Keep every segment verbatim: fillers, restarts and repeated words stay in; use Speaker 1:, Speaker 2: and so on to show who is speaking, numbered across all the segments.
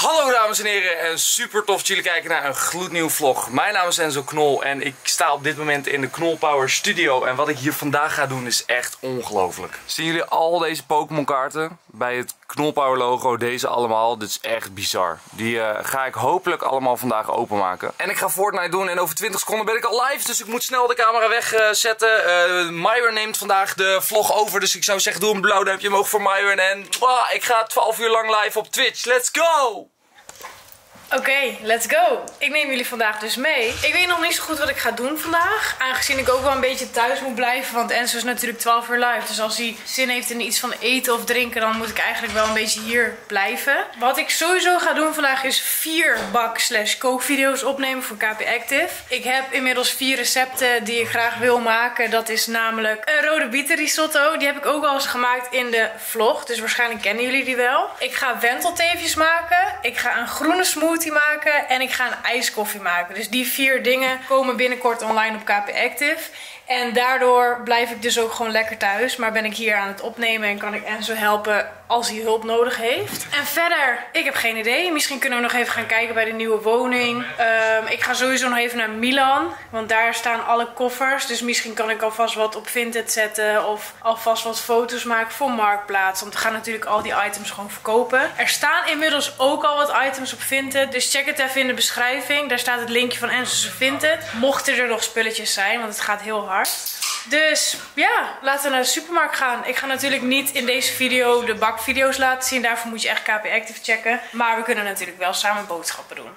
Speaker 1: Hallo dames en heren en super tof dat jullie kijken naar een gloednieuwe vlog. Mijn naam is Enzo Knol en ik sta op dit moment in de Knol Power Studio. En wat ik hier vandaag ga doen is echt ongelooflijk. Zien jullie al deze Pokémon kaarten? Bij het Knol Power logo, deze allemaal. Dit is echt bizar. Die uh, ga ik hopelijk allemaal vandaag openmaken. En ik ga Fortnite doen en over twintig seconden ben ik al live. Dus ik moet snel de camera wegzetten. Uh, Myron neemt vandaag de vlog over. Dus ik zou zeggen doe een blauw duimpje omhoog voor Myron. En wow, ik ga twaalf uur lang live op Twitch. Let's go!
Speaker 2: Oké, okay, let's go. Ik neem jullie vandaag dus mee. Ik weet nog niet zo goed wat ik ga doen vandaag. Aangezien ik ook wel een beetje thuis moet blijven. Want Enzo is natuurlijk twaalf uur live. Dus als hij zin heeft in iets van eten of drinken, dan moet ik eigenlijk wel een beetje hier blijven. Wat ik sowieso ga doen vandaag is vier bak slash kookvideo's opnemen voor K P Active. Ik heb inmiddels vier recepten die ik graag wil maken. Dat is namelijk een rode bietenrisotto. Die heb ik ook al eens gemaakt in de vlog. Dus waarschijnlijk kennen jullie die wel. Ik ga wentelteefjes maken. Ik ga een groene smoothie maken en ik ga een ijskoffie maken. Dus die vier dingen komen binnenkort online op K P Active. En daardoor blijf ik dus ook gewoon lekker thuis. Maar ben ik hier aan het opnemen en kan ik Enzo helpen als hij hulp nodig heeft. En verder, ik heb geen idee. Misschien kunnen we nog even gaan kijken bij de nieuwe woning. Um, ik ga sowieso nog even naar Milan. Want daar staan alle koffers. Dus misschien kan ik alvast wat op Vinted zetten. Of alvast wat foto's maken voor Marktplaats. Want we gaan natuurlijk al die items gewoon verkopen. Er staan inmiddels ook al wat items op Vinted. Dus check het even in de beschrijving. Daar staat het linkje van Enzo's Vinted. Mochten er nog spulletjes zijn, want het gaat heel hard. Dus ja, laten we naar de supermarkt gaan. Ik ga natuurlijk niet in deze video de bakvideo's laten zien. Daarvoor moet je echt K P Active checken. Maar we kunnen natuurlijk wel samen boodschappen doen.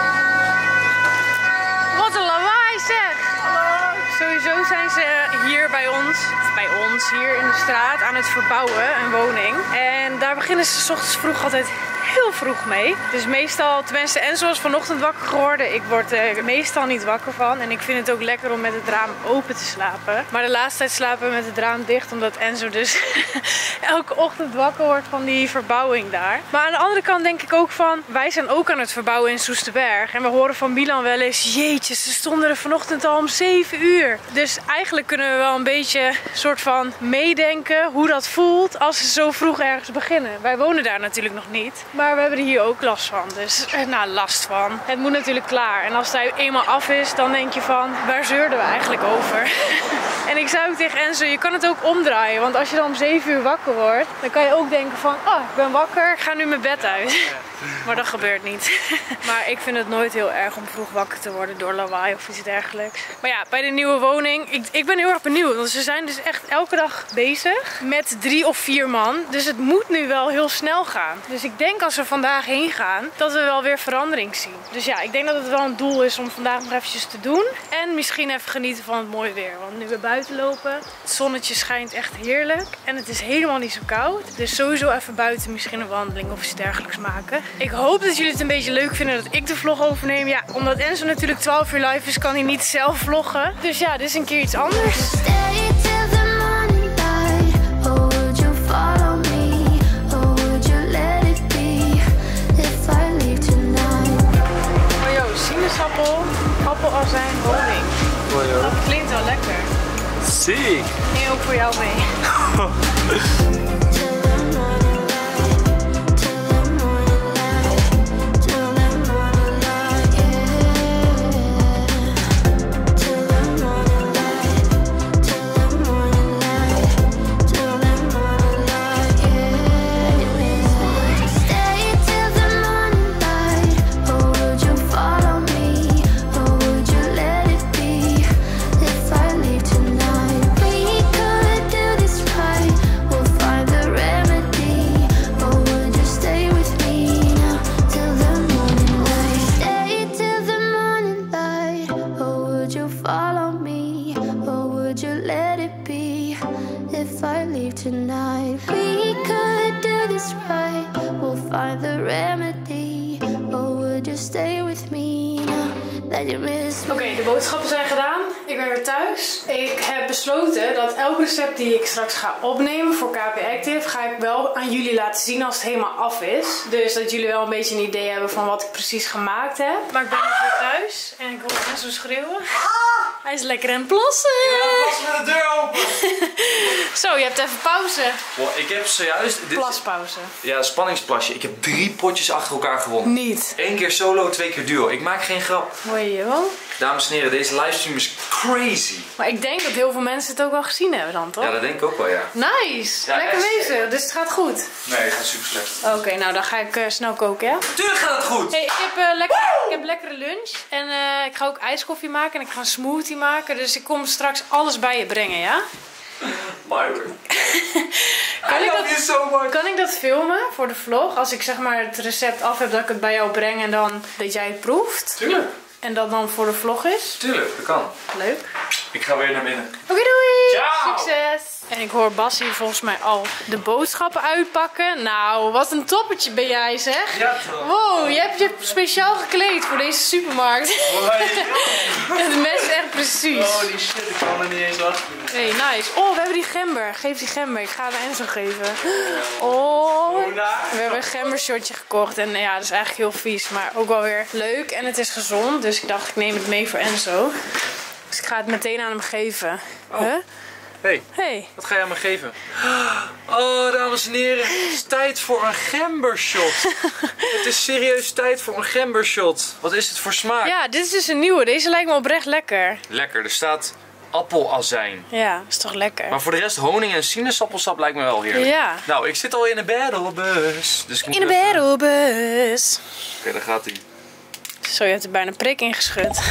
Speaker 2: Wat een lawaai zeg! Hallo! Sowieso zijn ze hier bij ons, of bij ons, hier in de straat aan het verbouwen, een woning. En daar beginnen ze 's ochtends vroeg altijd heel vroeg mee. Dus meestal, tenminste Enzo was vanochtend wakker geworden. Ik word er meestal niet wakker van. En ik vind het ook lekker om met het raam open te slapen. Maar de laatste tijd slapen we met het raam dicht. Omdat Enzo dus elke ochtend wakker wordt van die verbouwing daar. Maar aan de andere kant denk ik ook van, wij zijn ook aan het verbouwen in Soesterberg. En we horen van Milan wel eens, jeetje, ze stonden er vanochtend al om zeven uur. Dus eigenlijk kunnen we wel een beetje soort van meedenken hoe dat voelt als ze zo vroeg ergens beginnen. Wij wonen daar natuurlijk nog niet. Maar we hebben er hier ook last van. Dus, nou, last van. Het moet natuurlijk klaar. En als hij eenmaal af is, dan denk je van, waar zeurden we eigenlijk over? En ik zei ook tegen Enzo, je kan het ook omdraaien. Want als je dan om zeven uur wakker wordt, dan kan je ook denken van, oh, ik ben wakker, ik ga nu mijn bed uit. Maar dat gebeurt niet. Maar ik vind het nooit heel erg om vroeg wakker te worden door lawaai of iets dergelijks. Maar ja, bij de nieuwe woning, ik, ik ben heel erg benieuwd. Want ze zijn dus echt elke dag bezig met drie of vier man. Dus het moet nu wel heel snel gaan. Dus ik denk als we vandaag heen gaan, dat we wel weer verandering zien. Dus ja, ik denk dat het wel een doel is om vandaag nog eventjes te doen. En misschien even genieten van het mooie weer. Want nu we buiten lopen, het zonnetje schijnt echt heerlijk. En het is helemaal niet zo koud. Dus sowieso even buiten misschien een wandeling of iets dergelijks maken. Ik hoop dat jullie het een beetje leuk vinden dat ik de vlog overneem. Ja, omdat Enzo natuurlijk twaalf uur live is, kan hij niet zelf vloggen. Dus ja, dit is een keer iets anders. Sinaasappel, appelazijn, honing.
Speaker 1: Oh,
Speaker 2: dat klinkt wel lekker.
Speaker 1: Ziek!
Speaker 2: En ook voor jou mee.
Speaker 3: Tonight we could do this right. We'll find the remedy. Or would you stay with me now that you miss me?
Speaker 2: Oké, okay, de boodschappen zijn gedaan. Ik ben weer thuis. Ik heb besloten dat elk recept die ik straks ga opnemen voor K P Active, ga ik wel aan jullie laten zien als het helemaal af is. Dus dat jullie wel een beetje een idee hebben van wat ik precies gemaakt heb. Maar ik ben dus weer thuis en ik hoor mensen schreeuwen. Hij is lekker aan het plassen.
Speaker 1: Ja, was met de deur open.
Speaker 2: Zo, je hebt even pauze.
Speaker 1: Wow, ik heb zojuist... Dit...
Speaker 2: Plaspauze.
Speaker 1: Ja, spanningsplasje. Ik heb drie potjes achter elkaar gewonnen.
Speaker 2: Niet.
Speaker 1: Eén keer solo, twee keer duo. Ik maak geen grap.
Speaker 2: Hoor je wel?
Speaker 1: Dames en heren, deze livestream is crazy.
Speaker 2: Maar ik denk dat heel veel mensen het ook wel gezien hebben dan, toch?
Speaker 1: Ja, dat denk ik ook wel, ja.
Speaker 2: Nice.
Speaker 1: Ja,
Speaker 2: lekker
Speaker 1: echt.
Speaker 2: bezig. Dus het gaat goed.
Speaker 1: Nee, het gaat super slecht.
Speaker 2: Oké, nou dan ga ik uh, snel koken, ja?
Speaker 1: Tuurlijk gaat het goed.
Speaker 2: Hey, ik heb, uh, lekker, ik heb lekkere lunch. En uh, ik ga ook ijskoffie maken en ik ga een smoothie maken. Dus ik kom straks alles bij je brengen, ja?
Speaker 1: Myron.
Speaker 2: Kan, ik
Speaker 1: love you
Speaker 2: dat,
Speaker 1: so much.
Speaker 2: kan ik dat filmen voor de vlog? Als ik zeg maar het recept af heb dat ik het bij jou breng en dan dat jij het proeft?
Speaker 1: Tuurlijk.
Speaker 2: En dat dan voor de vlog is?
Speaker 1: Tuurlijk, dat kan.
Speaker 2: Leuk.
Speaker 1: Ik ga weer naar binnen.
Speaker 2: Oké, doei!
Speaker 1: Ciao!
Speaker 2: Succes! En ik hoor Bassie volgens mij al de boodschappen uitpakken. Nou, wat een toppertje ben jij, zeg.
Speaker 1: Ja, toch?
Speaker 2: Wow, je hebt je speciaal gekleed voor deze supermarkt. Het mes is echt precies.
Speaker 4: Holy shit, ik kan er niet eens wachten.
Speaker 2: Hey, nice. Oh, we hebben die gember. Geef die gember. Ik ga het aan Enzo geven. Oh. We hebben een gembershotje gekocht. En ja, dat is eigenlijk heel vies. Maar ook wel weer leuk. En het is gezond. Dus ik dacht, ik neem het mee voor Enzo. Dus ik ga het meteen aan hem geven.
Speaker 1: Oh.
Speaker 2: Huh?
Speaker 1: Hey,
Speaker 2: Hey.
Speaker 1: wat ga jij me geven? Oh, dames en heren, het is tijd voor een gembershot. Het is serieus tijd voor een gembershot. Wat is het voor smaak?
Speaker 2: Ja, dit is dus een nieuwe. Deze lijkt me oprecht lekker.
Speaker 1: Lekker, er staat appelazijn.
Speaker 2: Ja, is toch lekker.
Speaker 1: Maar voor de rest honing en sinaasappelsap lijkt me wel heerlijk.
Speaker 2: Ja.
Speaker 1: Nou, ik zit al in de battlebus. Dus ik moet
Speaker 2: In de
Speaker 1: even-
Speaker 2: battlebus.
Speaker 1: Oké, daar gaat hij.
Speaker 2: Zo, je hebt er bijna prik ingeschud.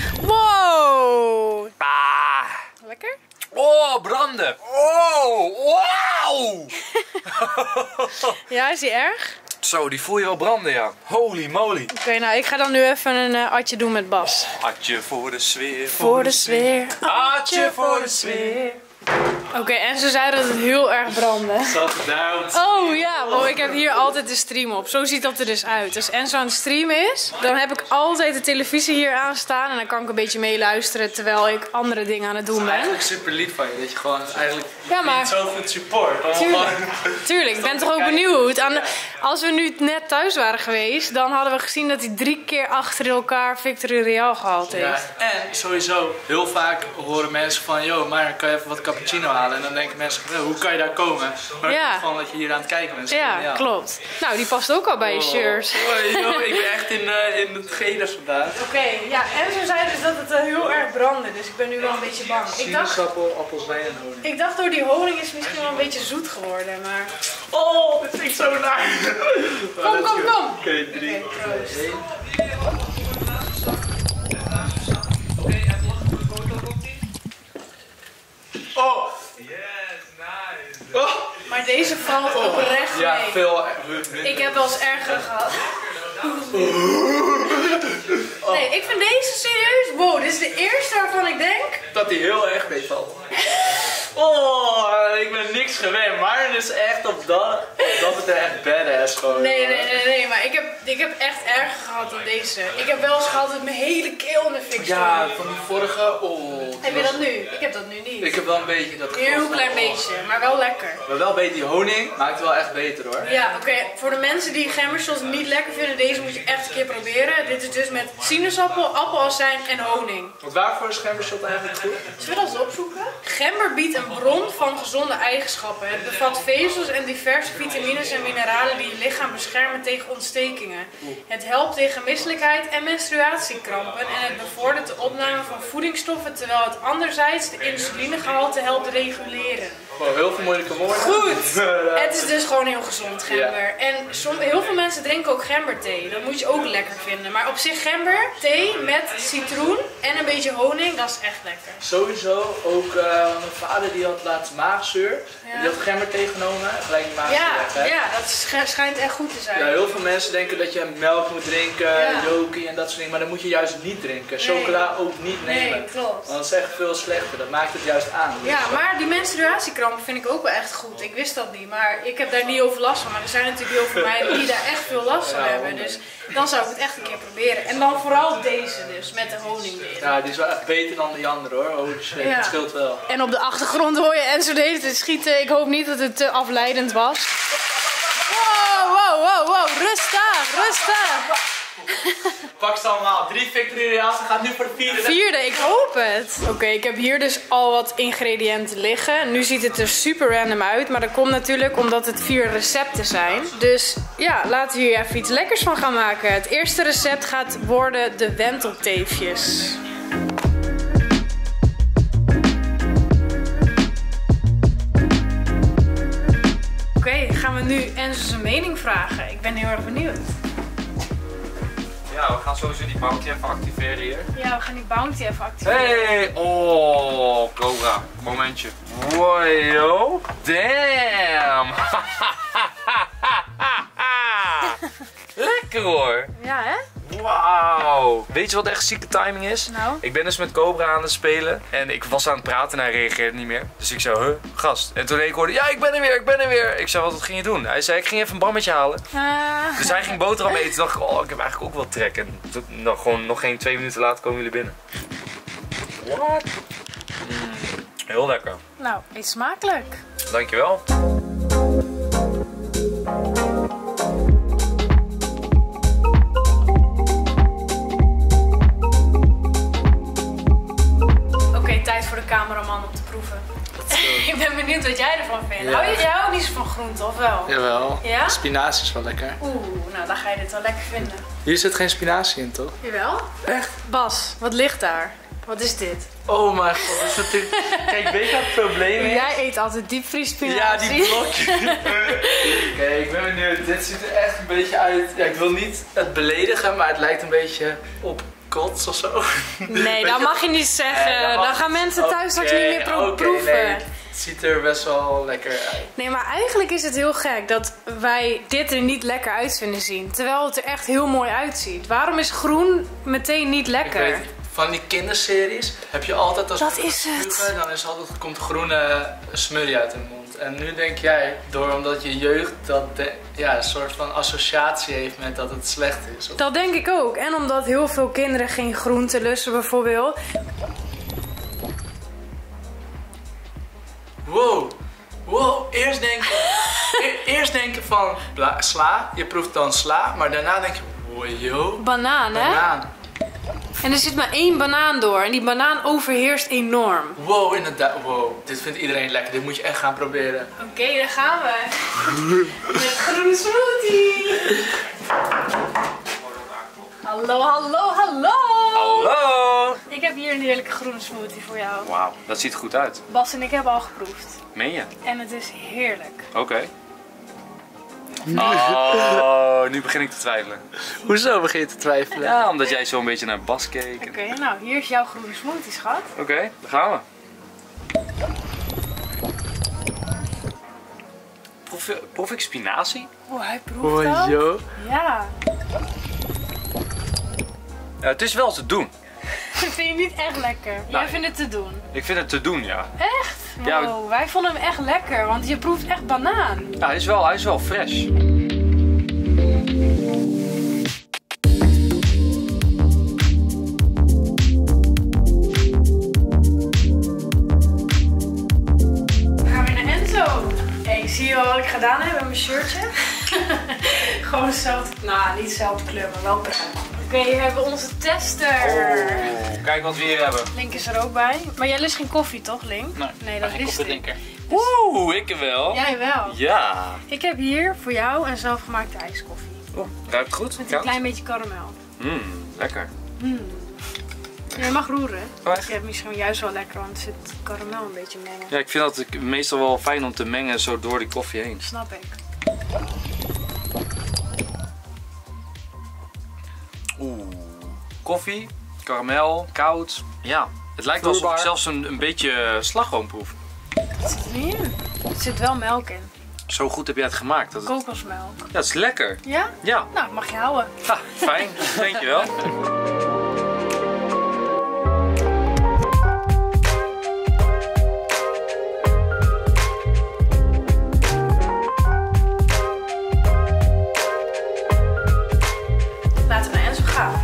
Speaker 2: Wow.
Speaker 1: Ah.
Speaker 2: Lekker?
Speaker 1: Oh, branden. Oh, wauw.
Speaker 2: Ja, is die erg?
Speaker 1: Zo, die voel je wel branden, ja. Holy moly.
Speaker 2: Oké, nou, ik ga dan nu even een uh, atje doen met Bas.
Speaker 1: Atje voor de sfeer.
Speaker 2: Voor de sfeer.
Speaker 1: Atje voor de sfeer.
Speaker 2: Oké, en ze zei dat het heel erg brandde.
Speaker 4: Zat het down.
Speaker 2: Oh ja, wow, ik heb hier altijd de stream op. Zo ziet dat er dus uit. Als Enzo aan het streamen is, dan heb ik altijd de televisie hier aanstaan. En dan kan ik een beetje meeluisteren terwijl ik andere dingen aan het doen ben.
Speaker 4: Eigenlijk super lief van je, dat je gewoon eigenlijk
Speaker 2: Ja, maar-
Speaker 4: niet zo goed support. Gewoon
Speaker 2: Tuurlijk,
Speaker 4: gewoon-
Speaker 2: tuurlijk. Ik ben toch ook benieuwd. Aan de- als we nu net thuis waren geweest, dan hadden we gezien dat hij drie keer achter elkaar Victory Real gehaald heeft.
Speaker 4: Ja, en sowieso, heel vaak horen mensen van, yo, maar kan je even wat cappuccino halen? En dan denken mensen, "Yo, hoe kan je daar komen? Maar
Speaker 2: Ja.
Speaker 4: het komt gewoon dat je hier aan het kijken bent.
Speaker 2: Ja, klopt. Nou, die past ook al bij je shirt.
Speaker 4: Oh, yo, ik ben echt in, uh, in het gele vandaag.
Speaker 2: Oké, ja, en ze zei dus dat het uh, heel erg brandde, dus ik ben nu wel een beetje bang. Ik dacht,
Speaker 4: Sinaasappel, appelswijn en honing.
Speaker 2: ik dacht door die honing is het misschien wel een beetje zoet geworden, maar...
Speaker 4: Oh, dit vind ik zo naar.
Speaker 2: Kom, kom, kom!
Speaker 4: Oké, drie.
Speaker 2: Oké, proost.
Speaker 4: Oh! Yes, nice! Oh!
Speaker 2: Maar deze valt oprecht
Speaker 4: Ja,
Speaker 2: mee.
Speaker 4: veel minder.
Speaker 2: Ik heb wel eens erger gehad. Nee, ik vind deze serieus... Wow, dit is de eerste waarvan ik denk...
Speaker 4: Dat die heel erg meevalt. Oh, ik ben niks gewend, maar het is echt op dat, dat het er echt badass gewoon.
Speaker 2: Nee, nee, nee, nee, maar ik heb, ik heb echt erger gehad dan deze. Ik heb wel eens gehad dat mijn hele keel in de fik stond.
Speaker 4: Ja, van die vorige, oh.
Speaker 2: Heb je dat nu? Ik heb dat nu niet.
Speaker 4: Ik heb wel een beetje dat
Speaker 2: Een heel
Speaker 4: gevoel.
Speaker 2: klein beetje, maar wel lekker.
Speaker 4: Maar wel beter, die honing maakt het wel echt beter hoor.
Speaker 2: Ja, oké. Voor de mensen die gembershots niet lekker vinden, deze moet je echt een keer proberen. Dit is dus met sinaasappel, appelazijn en honing.
Speaker 4: Want waarvoor is gembershot eigenlijk goed?
Speaker 2: Zullen we dat eens opzoeken? Gember biedt een bron van gezonde eigenschappen. Het bevat vezels en diverse vitamines en mineralen die je lichaam beschermen tegen ontstekingen. Het helpt tegen misselijkheid en menstruatiekrampen en het bevordert de opname van voedingsstoffen terwijl het anderzijds de insulinegehalte helpt reguleren.
Speaker 4: Wow, heel veel moeilijke woorden.
Speaker 2: Goed! Het is dus gewoon heel gezond, gember. En som, heel veel mensen drinken ook gemberthee. Dat moet je ook lekker vinden. Maar op zich gember, thee met citroen en een beetje honing, dat is echt lekker.
Speaker 4: Sowieso ook, uh, mijn vader die had laatst maagzuur.
Speaker 2: Ja.
Speaker 4: Die had gember tegenomen, gelijk die maagzuur
Speaker 2: Ja,
Speaker 4: weg, hè?
Speaker 2: ja, dat sch- schijnt echt goed te zijn.
Speaker 4: Ja, heel veel mensen denken dat je melk moet drinken,
Speaker 2: Ja.
Speaker 4: yoki en dat soort dingen, maar dat moet je juist niet drinken. Chocola ook niet nemen.
Speaker 2: Nee, klopt.
Speaker 4: Want dat is echt veel slechter, dat maakt het juist aan. Dus
Speaker 2: Ja, maar die menstruatiekrampen vind ik ook wel echt goed. Ik wist dat niet, maar ik heb daar niet over last van. Maar er zijn natuurlijk heel veel meiden die daar echt veel last van
Speaker 4: Ja,
Speaker 2: hebben.
Speaker 4: honderd.
Speaker 2: Dus dan zou ik het echt een keer proberen. En dan vooral deze dus, met de honing erin.
Speaker 4: Ja, die is wel echt beter dan die andere hoor. Oh shit,
Speaker 2: Ja.
Speaker 4: het scheelt wel.
Speaker 2: En op de achtergrond hoor je Enzo de hele tijd schieten. Ik hoop niet dat het te afleidend was. Wow, wow, wow, wow. Rustig, rustig.
Speaker 4: Pak ze allemaal. Drie Victory Royales. Ze gaat nu voor de vierde.
Speaker 2: Vierde, ik hoop het. Oké, okay, ik heb hier dus al wat ingrediënten liggen. Nu ziet het er super random uit. Maar dat komt natuurlijk omdat het vier recepten zijn. Dus ja, laten we hier even iets lekkers van gaan maken. Het eerste recept gaat worden de wentelteefjes. Oké, okay, gaan we nu Enzo zijn mening vragen. Ik ben heel erg benieuwd.
Speaker 1: Ja, we gaan sowieso die bounty even activeren hier.
Speaker 2: Ja, we gaan die bounty even activeren.
Speaker 1: Hey! Oh, Cobra. Momentje. Wow, damn! Lekker hoor!
Speaker 2: Ja, hè?
Speaker 1: Wauw! Weet je wat echt zieke timing is?
Speaker 2: Nou?
Speaker 1: Ik ben dus met Cobra aan het spelen en ik was aan het praten en hij reageerde niet meer. Dus ik zei, huh, gast. En toen ik hoorde, ja, ik ben er weer, ik ben er weer. Ik zei, wat, wat ging je doen? Hij zei, ik ging even een bammetje halen.
Speaker 2: Uh...
Speaker 1: Dus hij ging boterham eten. Toen dacht ik, oh, ik heb eigenlijk ook wel trek. En toen, nou, gewoon nog geen twee minuten later komen jullie binnen. What? Mm, heel lekker.
Speaker 2: Nou, eet smakelijk.
Speaker 1: Dankjewel.
Speaker 2: Tijd voor de cameraman om te proeven. Ik ben benieuwd wat jij ervan vindt. Ja. Hou je jij ook niet zo van groente, of wel?
Speaker 4: Jawel.
Speaker 2: Ja?
Speaker 4: Spinazie is wel lekker.
Speaker 2: Oeh, nou dan ga je dit wel lekker vinden.
Speaker 4: Hier zit geen spinazie in, toch?
Speaker 2: Jawel.
Speaker 4: Echt?
Speaker 2: Bas, wat ligt daar? Wat is dit?
Speaker 4: Oh mijn god, dat is natuurlijk... Kijk, weet je wat het probleem is?
Speaker 2: Jij eet altijd diepvriespinazie.
Speaker 4: Ja, die blokjes. Kijk, ik ben benieuwd. Dit ziet er echt een beetje uit... Ja, ik wil niet het beledigen, maar het lijkt een beetje op... kots of zo.
Speaker 2: Nee, dat mag je niet zeggen. Nee, dan gaan mensen thuis straks okay, niet meer pro okay, proeven.
Speaker 4: Nee, het ziet er best wel lekker uit.
Speaker 2: Nee, maar eigenlijk is het heel gek dat wij dit er niet lekker uit vinden zien. Terwijl het er echt heel mooi uitziet. Waarom is groen meteen niet lekker?
Speaker 4: Ik weet, van die kinderseries heb je altijd als
Speaker 2: dat is het.
Speaker 4: Puber, dan is altijd, komt groene smurrie uit de mond. En nu denk jij, door omdat je jeugd dat de, ja, een soort van associatie heeft met dat het slecht is. Of...
Speaker 2: Dat denk ik ook. En omdat heel veel kinderen geen groente lusten bijvoorbeeld.
Speaker 4: Wow, wow, eerst denken, e eerst denken van bla, sla, je proeft dan sla, maar daarna denk je, wow, yo.
Speaker 2: Banaan, hè?
Speaker 4: Banaan.
Speaker 2: En er zit maar één banaan door en die banaan overheerst enorm.
Speaker 4: Wow, inderdaad. Wow, dit vindt iedereen lekker. Dit moet je echt gaan proberen.
Speaker 2: Oké, okay, daar gaan we. Met groene smoothie. Hallo, hallo, hallo.
Speaker 1: Hallo.
Speaker 2: Ik heb hier een heerlijke groene smoothie voor jou.
Speaker 1: Wauw, dat ziet er goed uit.
Speaker 2: Bas en ik hebben al geproefd.
Speaker 1: Meen je?
Speaker 2: En het is heerlijk.
Speaker 1: Oké. Okay. Oh, nu begin ik te twijfelen.
Speaker 4: Hoezo begin je te twijfelen?
Speaker 1: Ja, omdat jij zo een beetje naar Bas keek.
Speaker 2: Oké, okay, nou hier is jouw groene smoothie, schat.
Speaker 1: Oké, okay, daar gaan we. Proef, proef ik spinazie?
Speaker 2: Oh, hij proeft
Speaker 4: oh,
Speaker 2: dat?
Speaker 4: Yo.
Speaker 2: Ja.
Speaker 1: Ja. Het is wel te doen.
Speaker 2: Dat vind je niet echt lekker? Nee. Jij vindt het te doen?
Speaker 1: Ik vind het te doen, ja.
Speaker 2: Echt? Wow,
Speaker 1: ja,
Speaker 2: wij vonden hem echt lekker, want je proeft echt banaan.
Speaker 1: Ja, hij is wel, hij is wel fresh.
Speaker 2: Zie je wel wat ik gedaan heb met mijn shirtje? Gewoon hetzelfde, nou niet dezelfde kleur, maar wel bruin. Oké, okay, hier hebben we onze tester.
Speaker 1: Oh, kijk wat we hier hebben.
Speaker 2: Link is er ook bij. Maar jij lust geen koffie toch, Link?
Speaker 4: Nee,
Speaker 2: nee dat is het.
Speaker 1: Oeh, ik wel.
Speaker 2: Jij wel?
Speaker 1: Ja.
Speaker 2: Ik heb hier voor jou een zelfgemaakte ijskoffie.
Speaker 1: Oh, ruikt goed.
Speaker 2: Met een klein beetje karamel.
Speaker 1: Mmm, lekker.
Speaker 2: Mm. Je mag roeren.
Speaker 1: Oh, echt?
Speaker 2: Je hebt misschien juist wel lekker, want er zit karamel een beetje mengen.
Speaker 1: Ja, ik vind dat meestal wel fijn om te mengen zo door die koffie heen.
Speaker 2: Snap ik.
Speaker 1: Oeh. Koffie, karamel, koud. Ja, het lijkt wel alsof ik zelfs een, een beetje slagroom proef.
Speaker 2: Wat zit er niet in? Er zit wel melk in.
Speaker 1: Zo goed heb jij het gemaakt. Dat het...
Speaker 2: Kokosmelk.
Speaker 1: Ja, het is lekker.
Speaker 2: Ja?
Speaker 1: Ja.
Speaker 2: Nou, mag je houden.
Speaker 1: Ha, fijn. Dankjewel.
Speaker 2: Laten we naar Enzo gaan.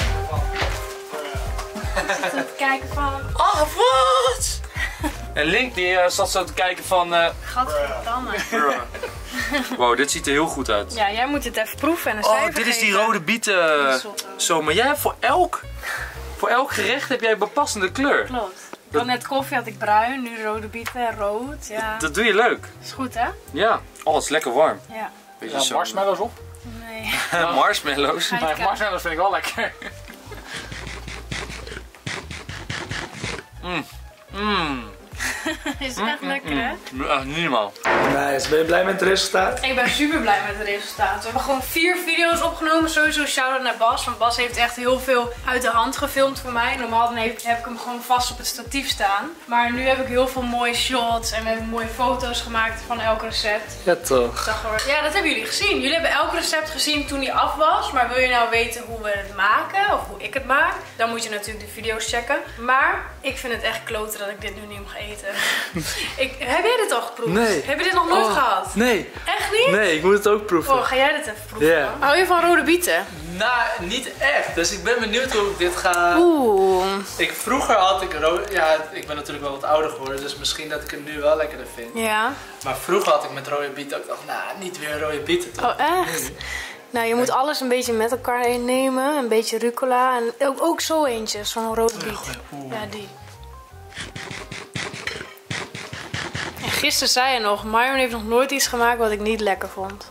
Speaker 2: Zitten te kijken van...
Speaker 1: Oh, wat? En Link die uh, zat zo te kijken van... Uh...
Speaker 2: Gadverdamme.
Speaker 1: Wow, dit ziet er heel goed uit.
Speaker 2: Ja, jij moet het even proeven en een
Speaker 1: Oh,
Speaker 2: cijfer
Speaker 1: dit is die
Speaker 2: geven.
Speaker 1: rode bieten. Zo, maar jij hebt voor elk, voor elk gerecht heb jij een bepassende kleur.
Speaker 2: Klopt. Ik had net koffie, had ik bruin, nu rode bieten en rood. Ja,
Speaker 1: Dat doe je leuk.
Speaker 2: is goed hè?
Speaker 1: Ja. Oh, het is lekker warm.
Speaker 2: Ja.
Speaker 1: Beetje
Speaker 5: Ja,
Speaker 1: zo.
Speaker 5: marshmallows op.
Speaker 2: Nee.
Speaker 1: Marshmallows.
Speaker 2: Ga je
Speaker 5: Maar
Speaker 2: kijken.
Speaker 5: marshmallows vind ik wel lekker.
Speaker 1: Mmm.
Speaker 2: Is echt lekker hè?
Speaker 1: Echt niet normaal.
Speaker 5: Nice. Ben je blij met het resultaat?
Speaker 2: Ik ben super blij met het resultaat. We hebben gewoon vier video's opgenomen. Sowieso shout-out naar Bas. Want Bas heeft echt heel veel uit de hand gefilmd voor mij. Normaal dan heb, heb ik hem gewoon vast op het statief staan. Maar nu heb ik heel veel mooie shots. En we hebben mooie foto's gemaakt van elk recept.
Speaker 5: Ja toch.
Speaker 2: Zag er- Ja, dat hebben jullie gezien. Jullie hebben elk recept gezien toen die af was. Maar wil je nou weten hoe we het maken? Of hoe ik het maak? Dan moet je natuurlijk de video's checken. Maar ik vind het echt kloten dat ik dit nu niet mag eten. ik, heb jij dit al geproefd?
Speaker 5: Nee.
Speaker 2: Heb je dit nog nooit
Speaker 5: Oh,
Speaker 2: gehad?
Speaker 5: Nee.
Speaker 2: Echt niet?
Speaker 5: Nee, ik moet het ook proeven.
Speaker 2: Oh, ga jij dit even proeven?
Speaker 5: Ja.
Speaker 2: dan? Hou je van rode bieten?
Speaker 4: Nou, niet echt. Dus ik ben benieuwd hoe ik dit ga...
Speaker 2: Oeh.
Speaker 4: Ik, vroeger had ik rode... Ja, ik ben natuurlijk wel wat ouder geworden, dus misschien dat ik het nu wel lekkerder vind.
Speaker 2: Ja.
Speaker 4: Maar vroeger had ik met rode bieten ook dacht, nou, niet weer rode bieten toch?
Speaker 2: Oh, echt? Nou, je moet alles een beetje met elkaar innemen. Een beetje rucola. En ook, ook zo eentje, zo'n rode biet.
Speaker 4: Oeh.
Speaker 2: Ja, die. En gisteren zei je nog, Myron heeft nog nooit iets gemaakt wat ik niet lekker vond.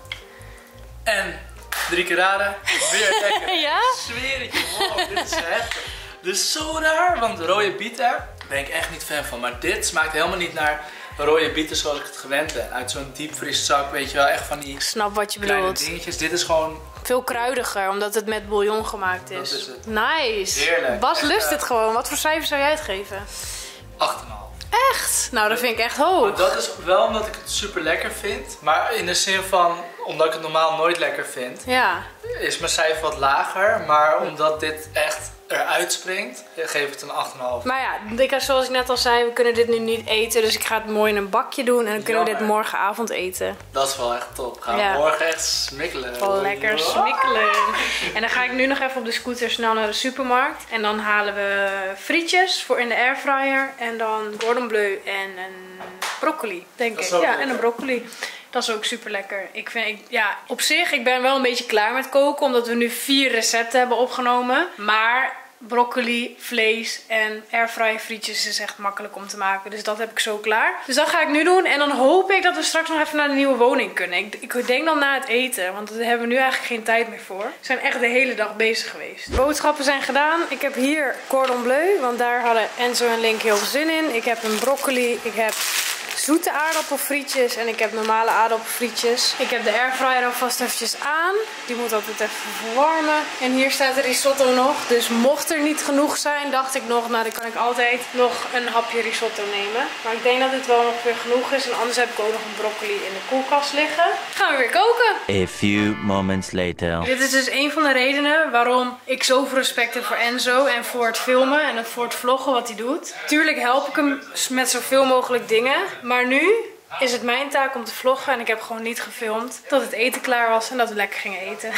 Speaker 4: En drie keer raden, weer lekker.
Speaker 2: Ja?
Speaker 4: Ik zweer het je, wow, dit is heftig. Dit is zo raar, want rode bieten ben ik echt niet fan van. Maar dit smaakt helemaal niet naar rode bieten zoals ik het gewend ben. Uit zo'n diepvrieszak, weet je wel, echt van die
Speaker 2: Ik snap wat je
Speaker 4: kleine
Speaker 2: bedoelt.
Speaker 4: dingetjes. Dit is gewoon
Speaker 2: Veel kruidiger, omdat het met bouillon gemaakt is.
Speaker 4: Dat is het.
Speaker 2: Nice.
Speaker 4: Heerlijk.
Speaker 2: Bas
Speaker 4: Echt,
Speaker 2: lust
Speaker 4: eh,
Speaker 2: het gewoon. Wat voor cijfer zou jij het geven?
Speaker 4: acht komma vijf.
Speaker 2: Echt? Nou, dat vind ik echt
Speaker 4: Maar
Speaker 2: hoog.
Speaker 4: dat is wel omdat ik het super lekker vind. Maar in de zin van, omdat ik het normaal nooit lekker vind,
Speaker 2: Ja.
Speaker 4: is mijn cijfer wat lager. Maar omdat dit echt eruit springt, geef ik het een acht komma vijf.
Speaker 2: Maar ja, ik, zoals ik net al zei, we kunnen dit nu niet eten. Dus ik ga het mooi in een bakje doen. En dan kunnen we dit
Speaker 4: Jammer.
Speaker 2: morgenavond eten.
Speaker 4: Dat is wel echt top. Gaan
Speaker 2: Ja.
Speaker 4: we morgen echt smikkelen.
Speaker 2: Wel lekker smikkelen. En dan ga ik nu nog even op de scooter snel naar de supermarkt. En dan halen we frietjes voor in de airfryer. En dan cordon bleu en een broccoli, denk
Speaker 4: Dat is
Speaker 2: ik.
Speaker 4: ook
Speaker 2: Ja,
Speaker 4: lekker.
Speaker 2: en een broccoli. Dat is ook super lekker. Ik vind, ik, ja, op zich, ik ben wel een beetje klaar met koken. Omdat we nu vier recepten hebben opgenomen. Maar broccoli, vlees en airfryer frietjes is echt makkelijk om te maken. Dus dat heb ik zo klaar. Dus dat ga ik nu doen. En dan hoop ik dat we straks nog even naar de nieuwe woning kunnen. Ik, ik denk dan na het eten. Want daar hebben we nu eigenlijk geen tijd meer voor. We zijn echt de hele dag bezig geweest. Boodschappen zijn gedaan. Ik heb hier cordon bleu. Want daar hadden Enzo en Link heel veel zin in. Ik heb een broccoli. Ik heb zoete aardappelfrietjes en ik heb normale aardappelfrietjes. Ik heb de airfryer alvast eventjes aan. Die moet altijd even verwarmen. En hier staat de risotto nog. Dus mocht er niet genoeg zijn, dacht ik nog, nou dan kan ik altijd nog een hapje risotto nemen. Maar ik denk dat het wel nog weer genoeg is. En anders heb ik ook nog een broccoli in de koelkast liggen. Gaan we weer koken.
Speaker 6: A few moments later.
Speaker 2: Dit is dus een van de redenen waarom ik zoveel respect heb voor Enzo en voor het filmen en voor het vloggen wat hij doet. Tuurlijk help ik hem met zoveel mogelijk dingen, maar nu is het mijn taak om te vloggen en ik heb gewoon niet gefilmd tot het eten klaar was en dat we lekker gingen eten.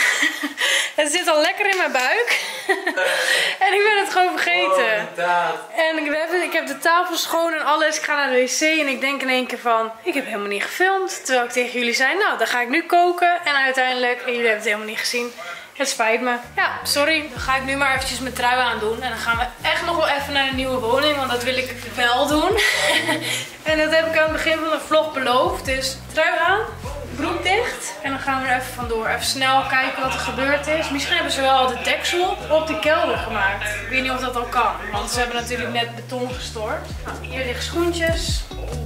Speaker 2: Het zit al lekker in mijn buik en ik ben het gewoon vergeten.
Speaker 4: inderdaad.
Speaker 2: En ik heb, ik heb de tafel schoon en alles. Ik ga naar de wc en ik denk in één keer van, ik heb helemaal niet gefilmd. Terwijl ik tegen jullie zei, nou dan ga ik nu koken. En uiteindelijk, en jullie hebben het helemaal niet gezien. Het spijt me. Ja, sorry. Dan ga ik nu maar eventjes mijn trui aandoen. En dan gaan we echt nog wel even naar de nieuwe woning. Want dat wil ik wel doen. En dat heb ik aan het begin van de vlog beloofd. Dus trui aan, broek dicht. En dan gaan we er even vandoor. Even snel kijken wat er gebeurd is. Misschien hebben ze wel al de deksel op de kelder gemaakt. Ik weet niet of dat al kan. Want ze hebben natuurlijk net beton gestort. Nou, hier liggen schoentjes.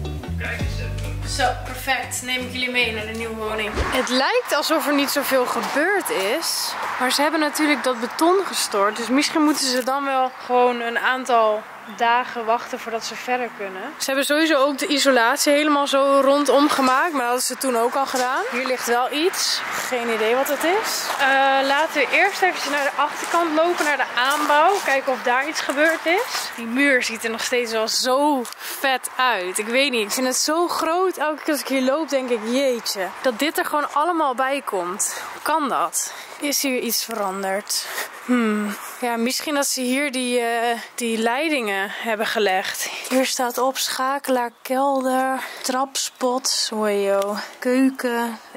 Speaker 2: Zo, perfect. Neem ik jullie mee naar de nieuwe woning. Het lijkt alsof er niet zoveel gebeurd is. Maar ze hebben natuurlijk dat beton gestort. Dus misschien moeten ze dan wel gewoon een aantal dagen wachten voordat ze verder kunnen. Ze hebben sowieso ook de isolatie helemaal zo rondom gemaakt. Maar dat hadden ze toen ook al gedaan. Hier ligt wel iets. Geen idee wat het is. Uh, laten we eerst even naar de achterkant lopen. Naar de aanbouw. Kijken of daar iets gebeurd is. Die muur ziet er nog steeds wel zo vet uit. Ik weet niet. Ik vind het zo groot. Elke keer als ik hier loop denk ik, jeetje. Dat dit er gewoon allemaal bij komt. Hoe kan dat? Is hier iets veranderd? Hmm. Ja, misschien dat ze hier die, uh, die leidingen hebben gelegd. Hier staat op schakelaar, kelder, trapspot, sojo, keuken,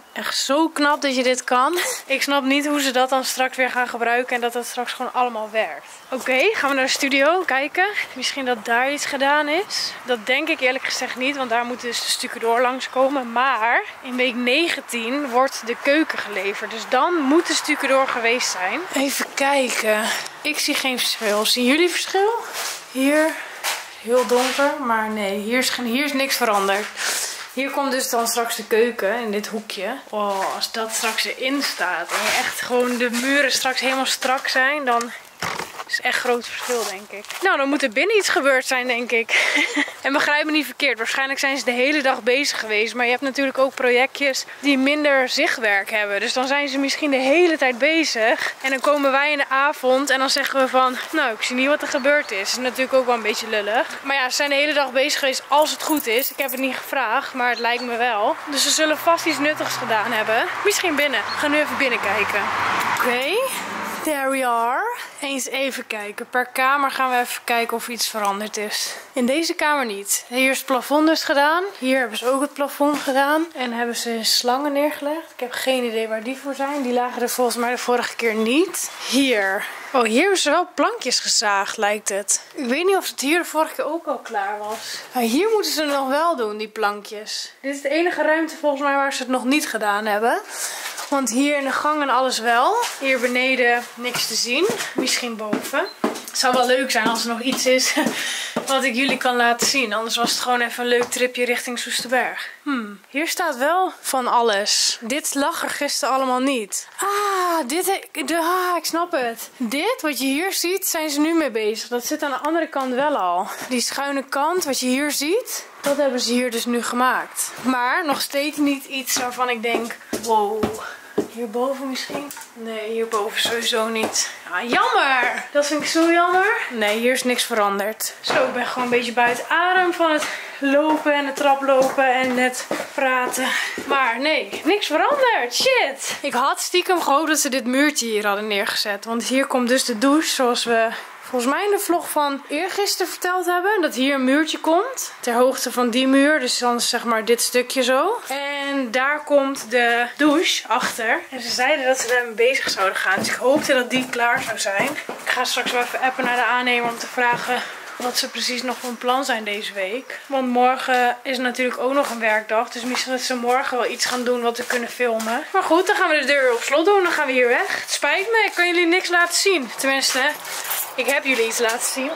Speaker 2: Echt zo knap dat je dit kan. Ik snap niet hoe ze dat dan straks weer gaan gebruiken en dat dat straks gewoon allemaal werkt. Oké, okay, gaan we naar de studio kijken. Misschien dat daar iets gedaan is. Dat denk ik eerlijk gezegd niet, want daar moet dus de stucadoor langskomen. Maar in week negentien wordt de keuken geleverd. Dus dan moet de stucadoor geweest zijn. Even kijken. Ik zie geen verschil. Zien jullie verschil? Hier heel donker, maar nee, hier is, geen, hier is niks veranderd. Hier komt dus dan straks de keuken in dit hoekje. Oh, als dat straks erin staat en echt gewoon de muren straks helemaal strak zijn, dan is echt groot verschil, denk ik. Nou, dan moet er binnen iets gebeurd zijn, denk ik. En begrijp me niet verkeerd. Waarschijnlijk zijn ze de hele dag bezig geweest. Maar je hebt natuurlijk ook projectjes die minder zichtwerk hebben. Dus dan zijn ze misschien de hele tijd bezig. En dan komen wij in de avond en dan zeggen we van, nou, ik zie niet wat er gebeurd is. Dat is natuurlijk ook wel een beetje lullig. Maar ja, ze zijn de hele dag bezig geweest als het goed is. Ik heb het niet gevraagd, maar het lijkt me wel. Dus ze zullen vast iets nuttigs gedaan hebben. Misschien binnen. We gaan nu even binnen kijken. Oké. Okay. There we are. Eens even kijken. Per kamer gaan we even kijken of iets veranderd is. In deze kamer niet. Hier is het plafond dus gedaan. Hier hebben ze ook het plafond gedaan. En hebben ze slangen neergelegd. Ik heb geen idee waar die voor zijn. Die lagen er volgens mij de vorige keer niet. Hier. Oh, hier hebben ze wel plankjes gezaagd, lijkt het. Ik weet niet of het hier de vorige keer ook al klaar was. Maar hier moeten ze nog wel doen, die plankjes. Dit is de enige ruimte volgens mij waar ze het nog niet gedaan hebben. Want hier in de gang en alles wel. Hier beneden niks te zien. Misschien boven. Het zou wel leuk zijn als er nog iets is wat ik jullie kan laten zien. Anders was het gewoon even een leuk tripje richting Soesterberg. Hmm, hier staat wel van alles. Dit lag er gisteren allemaal niet. Ah, dit, de, ah, ik snap het. Dit, wat je hier ziet, zijn ze nu mee bezig. Dat zit aan de andere kant wel al. Die schuine kant, wat je hier ziet, dat hebben ze hier dus nu gemaakt. Maar nog steeds niet iets waarvan ik denk, wow. Hierboven misschien? Nee, hierboven sowieso niet. Ja, jammer! Dat vind ik zo jammer. Nee, hier is niks veranderd. Zo, ik ben gewoon een beetje buiten adem van het lopen en het traplopen en het praten. Maar nee, niks veranderd. Shit! Ik had stiekem gehoopt dat ze dit muurtje hier hadden neergezet. Want hier komt dus de douche zoals we volgens mij in de vlog van eergisteren verteld hebben. Dat hier een muurtje komt. Ter hoogte van die muur. Dus dan zeg maar dit stukje zo. En daar komt de douche achter. En ze zeiden dat ze daarmee bezig zouden gaan. Dus ik hoopte dat die klaar zou zijn. Ik ga straks wel even appen naar de aannemer om te vragen wat ze precies nog van plan zijn deze week. Want morgen is natuurlijk ook nog een werkdag. Dus misschien dat ze morgen wel iets gaan doen wat we kunnen filmen. Maar goed, dan gaan we de deur op slot doen. Dan gaan we hier weg. Het spijt me, ik kan jullie niks laten zien. Tenminste, ik heb jullie iets laten zien.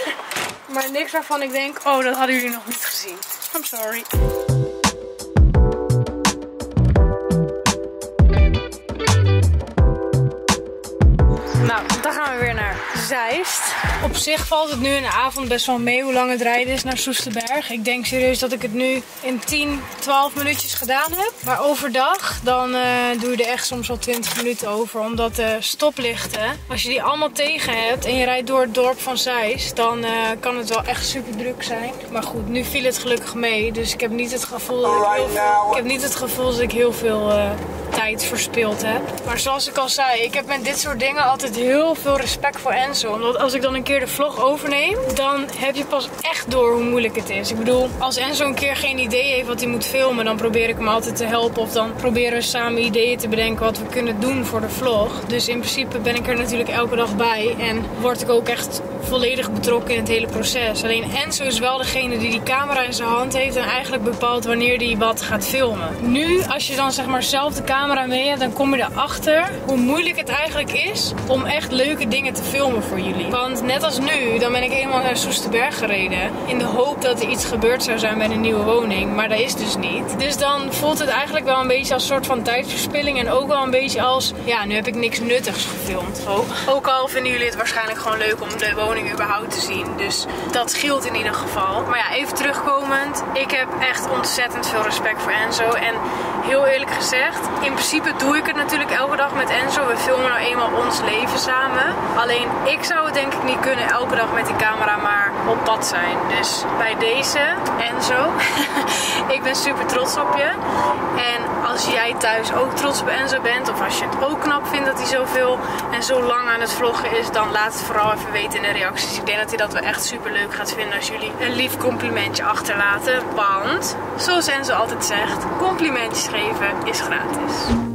Speaker 2: Maar niks waarvan ik denk, oh, dat hadden jullie nog niet gezien. I'm sorry. Nou, dan gaan we weer naar Zeist. Op zich valt het nu in de avond best wel mee hoe lang het rijden is naar Soesterberg. Ik denk serieus dat ik het nu in tien, twaalf minuutjes gedaan heb. Maar overdag, dan uh, doe je er echt soms wel twintig minuten over. Omdat de stoplichten, als je die allemaal tegen hebt en je rijdt door het dorp van Zeist, dan uh, kan het wel echt super druk zijn. Maar goed, nu viel het gelukkig mee. Dus ik heb niet het gevoel dat ik heel veel, ik heb niet het gevoel dat ik heel veel uh, tijd verspild heb. Maar zoals ik al zei, ik heb met dit soort dingen altijd heel veel respect voor Enzo. Omdat als ik dan een keer de vlog overneem, dan heb je pas echt door hoe moeilijk het is. Ik bedoel, als Enzo een keer geen idee heeft wat hij moet filmen, dan probeer ik hem altijd te helpen. Of dan proberen we samen ideeën te bedenken wat we kunnen doen voor de vlog. Dus in principe ben ik er natuurlijk elke dag bij. En word ik ook echt volledig betrokken in het hele proces. Alleen Enzo is wel degene die die camera in zijn hand heeft en eigenlijk bepaalt wanneer hij wat gaat filmen. Nu, als je dan zeg maar zelf de camera mee hebt, dan kom je erachter hoe moeilijk het eigenlijk is om echt leuke dingen te filmen voor jullie. Want net als nu, dan ben ik helemaal naar Soesterberg gereden in de hoop dat er iets gebeurd zou zijn bij de nieuwe woning. Maar dat is dus niet. Dus dan voelt het eigenlijk wel een beetje als een soort van tijdverspilling en ook wel een beetje als, ja, nu heb ik niks nuttigs gefilmd. Oh. Ook al vinden jullie het waarschijnlijk gewoon leuk om de woning überhaupt te zien. Dus dat scheelt in ieder geval. Maar ja, even terugkomend. Ik heb echt ontzettend veel respect voor Enzo. En heel eerlijk gezegd, in principe doe ik het natuurlijk elke dag met Enzo. We filmen nou eenmaal ons leven samen. Alleen ik zou het denk ik niet kunnen elke dag met die camera maar op pad zijn. Dus bij deze, Enzo, ik ben super trots op je. En als jij thuis ook trots op Enzo bent, of als je het ook knap vindt dat hij zoveel en zo lang aan het vloggen is, dan laat het vooral even weten in de reacties. Ik denk dat hij dat wel echt super leuk gaat vinden als jullie een lief complimentje achterlaten. Want, zoals Enzo altijd zegt, complimentjes geven is gratis.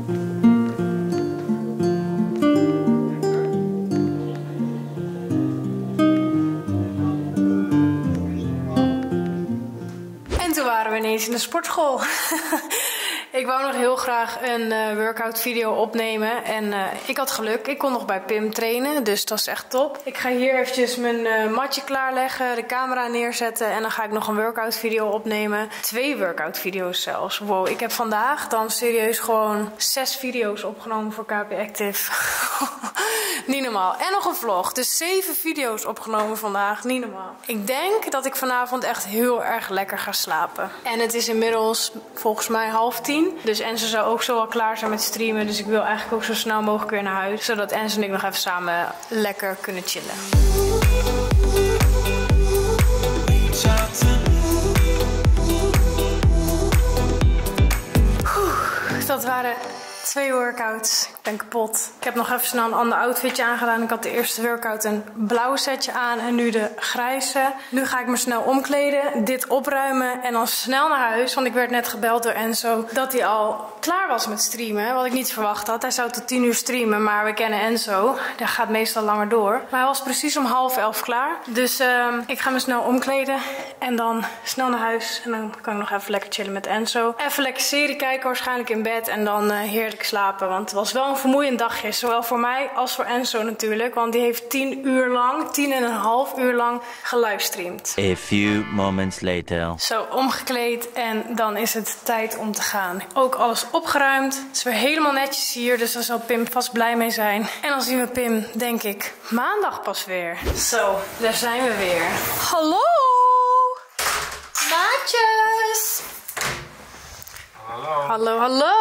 Speaker 2: En toen waren we ineens in de sportschool. Ik wou nog heel graag een uh, workout video opnemen en uh, ik had geluk. Ik kon nog bij Pim trainen, dus dat is echt top. Ik ga hier eventjes mijn uh, matje klaarleggen, de camera neerzetten en dan ga ik nog een workout video opnemen. Twee workout video's zelfs. Wow, ik heb vandaag dan serieus gewoon zes video's opgenomen voor K P Active. Niet normaal. En nog een vlog. Dus zeven video's opgenomen vandaag. Niet normaal. Ik denk dat ik vanavond echt heel erg lekker ga slapen. En het is inmiddels volgens mij half tien. Dus Enzo zou ook zo wel klaar zijn met streamen. Dus ik wil eigenlijk ook zo snel mogelijk weer naar huis. Zodat Enzo en ik nog even samen lekker kunnen chillen. Oeh, dat waren twee workouts. Ik ben kapot. Ik heb nog even snel een ander outfitje aangedaan. Ik had de eerste workout een blauw setje aan en nu de grijze. Nu ga ik me snel omkleden, dit opruimen en dan snel naar huis. Want ik werd net gebeld door Enzo dat hij al klaar was met streamen. Wat ik niet verwacht had. Hij zou tot tien uur streamen, maar we kennen Enzo. Dat gaat meestal langer door. Maar hij was precies om half elf klaar. Dus uh, ik ga me snel omkleden en dan snel naar huis. En dan kan ik nog even lekker chillen met Enzo. Even lekker serie kijken, waarschijnlijk in bed. En dan uh, heerlijk slapen. Want het was wel een vermoeiend dagje. Zowel voor mij als voor Enzo natuurlijk. Want die heeft tien uur lang, tien en een half uur lang gelivestreamd.
Speaker 6: A few moments later.
Speaker 2: Zo, omgekleed en dan is het tijd om te gaan. Ook alles opgeruimd. Het is weer helemaal netjes hier, dus daar zal Pim vast blij mee zijn. En dan zien we Pim, denk ik, maandag pas weer. Zo, daar zijn we weer. Hallo! Maatjes!
Speaker 1: Hallo.
Speaker 2: Hallo,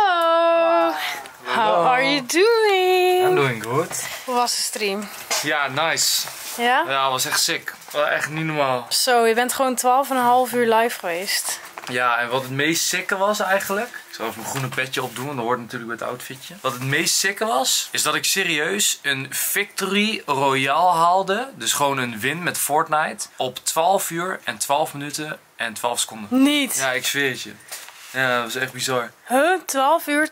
Speaker 2: hallo! How are you doing?
Speaker 1: I'm doing good.
Speaker 2: Hoe was de stream?
Speaker 1: Ja, nice.
Speaker 2: Ja?
Speaker 1: Ja, was echt sick. Wel echt niet normaal.
Speaker 2: Zo, je bent gewoon twaalf en een half uur live geweest.
Speaker 1: Ja, en wat het meest sikke was eigenlijk... Ik zal even mijn groene petje opdoen, want dat hoort natuurlijk bij het outfitje. Wat het meest sikke was, is dat ik serieus een Victory Royale haalde. Dus gewoon een win met Fortnite. Op twaalf uur en twaalf minuten en twaalf seconden.
Speaker 2: Niet?
Speaker 1: Ja, ik zweer het je. Ja, dat was echt bizar.
Speaker 2: Huh? twaalf uur?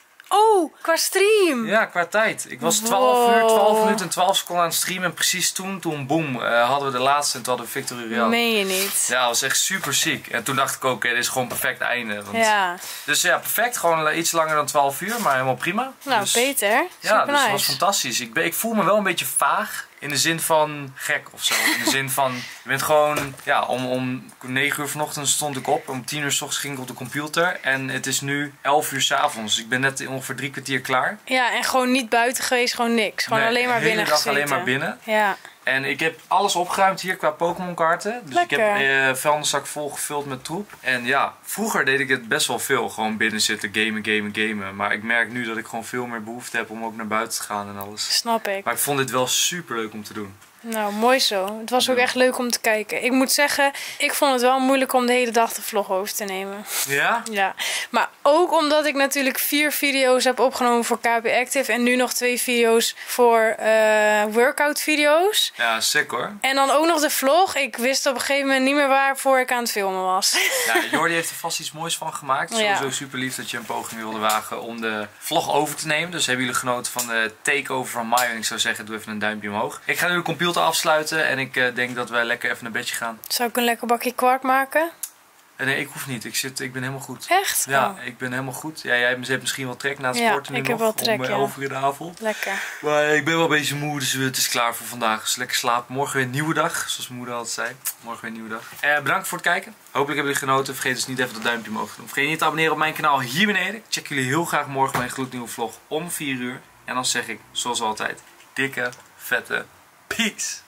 Speaker 2: Oh, qua stream!
Speaker 1: Ja, qua tijd. Ik was twaalf uur, twaalf minuten en twaalf seconden aan het streamen. En precies toen, toen boem, uh, hadden we de laatste en toen hadden we Victory Royale.
Speaker 2: Meen je niet?
Speaker 1: Ja, dat was echt super ziek. En toen dacht ik ook, oké, dit is gewoon perfect einde. Want...
Speaker 2: Ja.
Speaker 1: Dus ja, perfect. Gewoon iets langer dan twaalf uur, maar helemaal prima.
Speaker 2: Nou,
Speaker 1: dus...
Speaker 2: beter.
Speaker 1: Ja,
Speaker 2: super
Speaker 1: dus
Speaker 2: nice.
Speaker 1: dat was fantastisch. Ik, ben, ik voel me wel een beetje vaag. In de zin van gek of zo. In de zin van, je bent gewoon, ja, om, om negen uur vanochtend stond ik op. Om tien uur 's ochtends ging ik op de computer. En het is nu elf uur 's avonds. Dus ik ben net ongeveer drie kwartier klaar.
Speaker 2: Ja, en gewoon niet buiten geweest, gewoon niks. Gewoon
Speaker 1: Nee,
Speaker 2: alleen maar
Speaker 1: de hele
Speaker 2: binnen
Speaker 1: dag
Speaker 2: gezeten.
Speaker 1: alleen maar binnen.
Speaker 2: Ja.
Speaker 1: En ik heb alles opgeruimd hier qua Pokémon kaarten. Dus
Speaker 2: Lekker.
Speaker 1: ik heb uh, vuilniszak vol gevuld met troep. En ja, vroeger deed ik het best wel veel. Gewoon binnen zitten, gamen, gamen, gamen. Maar ik merk nu dat ik gewoon veel meer behoefte heb om ook naar buiten te gaan en alles.
Speaker 2: Snap ik.
Speaker 1: Maar ik vond dit wel super leuk om te doen.
Speaker 2: Nou, mooi zo. Het was ook echt leuk om te kijken. Ik moet zeggen, ik vond het wel moeilijk om de hele dag de vlog over te nemen.
Speaker 1: Ja?
Speaker 2: Ja. Maar ook omdat ik natuurlijk vier video's heb opgenomen voor K P Active. En nu nog twee video's voor uh, workout video's.
Speaker 1: Ja, sick hoor.
Speaker 2: En dan ook nog de vlog. Ik wist op een gegeven moment niet meer waarvoor ik aan het filmen was.
Speaker 1: Ja, Jordi heeft er vast iets moois van gemaakt. Het is
Speaker 2: Ja.
Speaker 1: sowieso super lief dat je een poging wilde wagen om de vlog over te nemen. Dus hebben jullie genoten van de takeover van Mayo. En ik zou zeggen, doe even een duimpje omhoog. Ik ga nu de computer afsluiten en ik uh, denk dat wij lekker even naar bedje gaan.
Speaker 2: Zou ik een lekker bakje kwark maken?
Speaker 1: Uh, nee, ik hoef niet. Ik, zit, ik ben helemaal goed.
Speaker 2: Echt?
Speaker 1: Ja,
Speaker 2: Oh.
Speaker 1: ik ben helemaal goed. Ja, jij hebt misschien wel trek na het
Speaker 2: Ja,
Speaker 1: sporten nu
Speaker 2: ik
Speaker 1: nog.
Speaker 2: heb wel trek,
Speaker 1: om uh,
Speaker 2: ja.
Speaker 1: elf uur in de avond.
Speaker 2: Lekker.
Speaker 1: Maar ik ben wel een beetje moe, dus het is klaar voor vandaag. Dus lekker slapen. Morgen weer een nieuwe dag, zoals mijn moeder altijd zei. Morgen weer een nieuwe dag. Uh, bedankt voor het kijken. Hopelijk hebben jullie genoten. Vergeet dus niet even dat duimpje omhoog te doen. Vergeet niet te abonneren op mijn kanaal hier beneden. Ik check jullie heel graag morgen bij een gloednieuwe vlog om vier uur. En dan zeg ik, zoals altijd, dikke, vette peace.